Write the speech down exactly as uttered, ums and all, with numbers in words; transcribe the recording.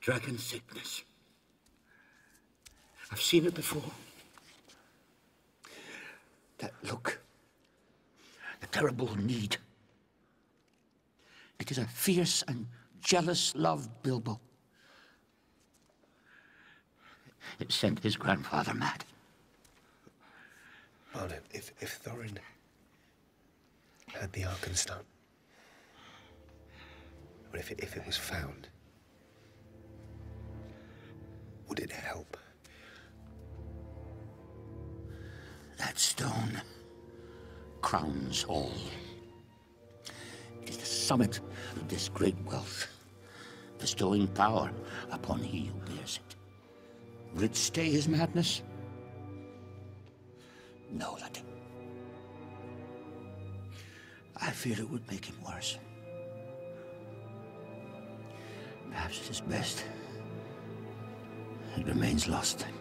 Dragon sickness. I've seen it before. That look. The terrible need. It is a fierce and jealous love, Bilbo. It sent his grandfather mad. Balin, if, if Thorin had the Arkenstone, but if it, if it was found, would it help? That stone crowns all. It is the summit of this great wealth, bestowing power upon he who bears it. Will it stay his madness? No, lad. I fear it would make him worse. Perhaps it is best it remains lost.